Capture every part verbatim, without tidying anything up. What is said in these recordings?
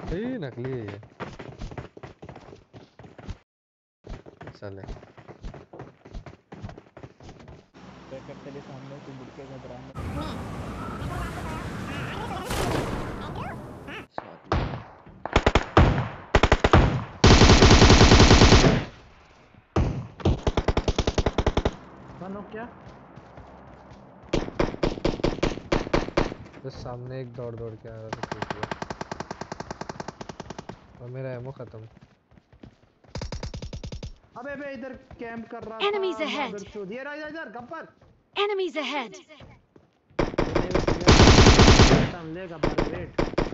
ये नकली है ये साले। बैकअप तेरे सामने तू मुड़ के घबरा मत। कौन हो क्या? बस सामने एक दौड़ दौड़ के आ रहा था और मेरा एमो खत्म। अबे बे इधर कैंप कर रहा Enemies था ahead. मदरचोद। ये रहा इधर गब्बर। Enemies ahead. खत्म ले गब्बर वेट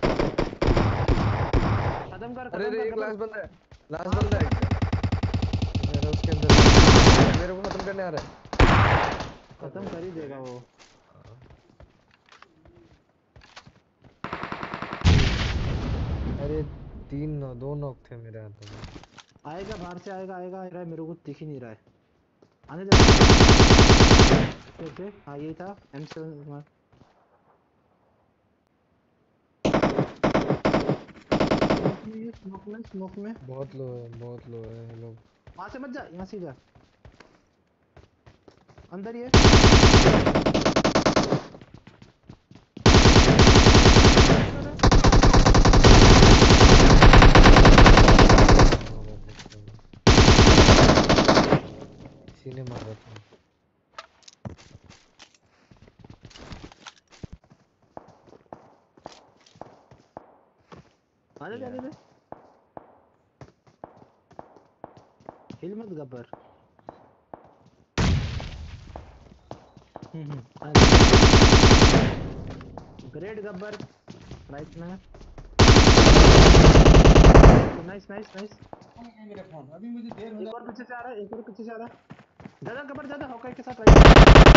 खत्म कर अरे खत्म रे कर एक लास्ट गब्बर। बंदा है लास्ट बंदा है मेरा उसके अंदर मेरे को खत्म करने आ रहा है। खत्म कर ही देगा वो। अरे तीन नौ दो नॉक थे मेरे हाथों में। आएगा बाहर से आएगा आएगा आ रहा है मेरे को दिख ही नहीं रहा है। आने दे कैसे? हाँ ये था एम सेवन। स्मोक में स्मोक में बहुत लो है बहुत लो है ये लोग। वहां से मत जा यहाँ से जा अंदर ही है। किसी ने मारा था। आने जाने दे हिल मत Gabbar. Hmm great Gabbar right में। Nice nice nice. मेरा फोन अभी मुझे देर हो एक और पीछे से आ रहा है एक और पीछे से आ रहा है। ज्यादा गब्बर ज्यादा हॉकाई के साथ राइट।